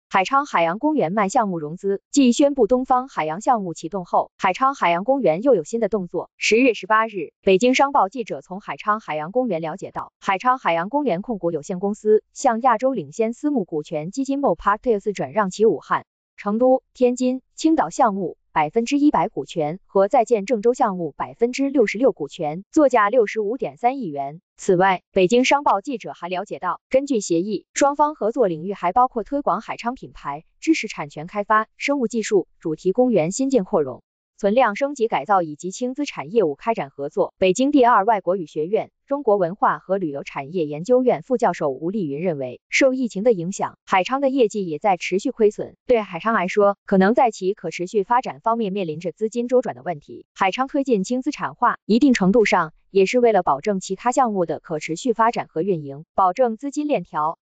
海昌海洋公园迈项目融资。继宣布东方海洋项目启动后，海昌海洋公园又有新的动作。10月18日，北京商报记者从海昌海洋公园了解到，海昌海洋公园控股有限公司向亚洲领先私募股权基金 MOPartners 转让其武汉、成都、天津、青岛项目100%股权和在建郑州项目66%股权，作价65.3亿元。此外，北京商报记者还了解到，根据协议，双方合作领域还包括推广海昌品牌、知识产权开发、生物技术、主题公园新建扩容、存量升级改造以及轻资产业务开展合作。北京第二外国语学院中国文化和旅游产业研究院副教授吴丽云认为，受疫情的影响，海昌的业绩也在持续亏损。对海昌来说，可能在其可持续发展方面面临着资金周转的问题。海昌推进轻资产化，一定程度上也是为了保证其他项目的可持续发展和运营，保证资金链条。